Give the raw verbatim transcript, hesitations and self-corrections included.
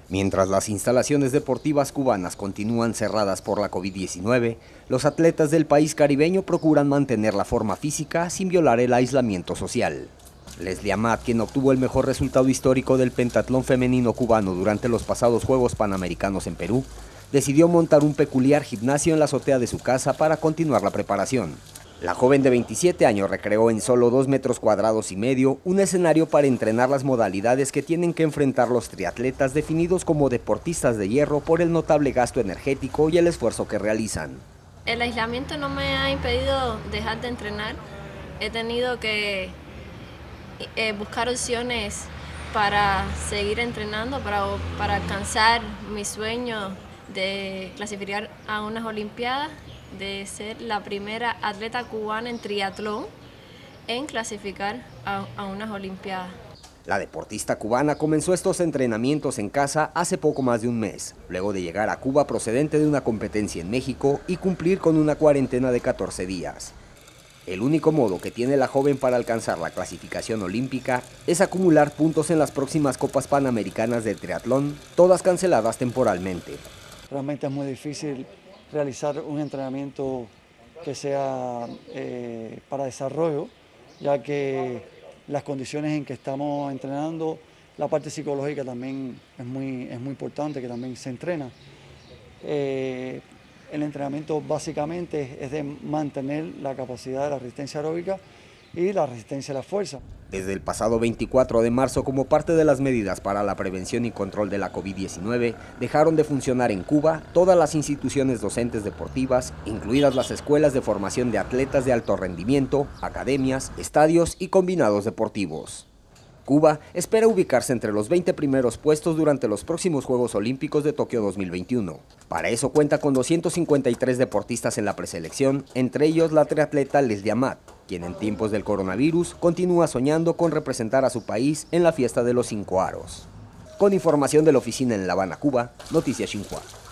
Mientras las instalaciones deportivas cubanas continúan cerradas por la COVID diecinueve, los atletas del país caribeño procuran mantener la forma física sin violar el aislamiento social. Leslie Amat, quien obtuvo el mejor resultado histórico del pentatlón femenino cubano durante los pasados Juegos Panamericanos en Perú, decidió montar un peculiar gimnasio en la azotea de su casa para continuar la preparación. La joven de veintisiete años recreó en solo dos metros cuadrados y medio un escenario para entrenar las modalidades que tienen que enfrentar los triatletas definidos como deportistas de hierro por el notable gasto energético y el esfuerzo que realizan. El aislamiento no me ha impedido dejar de entrenar. He tenido que eh, buscar opciones para seguir entrenando, para, para alcanzar mi sueño de clasificar a unas Olimpiadas, de ser la primera atleta cubana en triatlón en clasificar a, a unas Olimpiadas. La deportista cubana comenzó estos entrenamientos en casa hace poco más de un mes, luego de llegar a Cuba procedente de una competencia en México y cumplir con una cuarentena de catorce días. El único modo que tiene la joven para alcanzar la clasificación olímpica es acumular puntos en las próximas Copas Panamericanas de Triatlón, todas canceladas temporalmente. Realmente es muy difícil realizar un entrenamiento que sea eh, para desarrollo, ya que las condiciones en que estamos entrenando, la parte psicológica también es muy, es muy importante, que también se entrena. Eh, el entrenamiento básicamente es de mantener la capacidad de la resistencia aeróbica y la resistencia a la fuerza. Desde el pasado veinticuatro de marzo, como parte de las medidas para la prevención y control de la COVID diecinueve, dejaron de funcionar en Cuba todas las instituciones docentes deportivas, incluidas las escuelas de formación de atletas de alto rendimiento, academias, estadios y combinados deportivos. Cuba espera ubicarse entre los veinte primeros puestos durante los próximos Juegos Olímpicos de Tokio dos mil veintiuno. Para eso cuenta con doscientos cincuenta y tres deportistas en la preselección, entre ellos la triatleta Leslie Amat, quien en tiempos del coronavirus continúa soñando con representar a su país en la fiesta de los cinco aros. Con información de la oficina en La Habana, Cuba, Noticias Xinhua.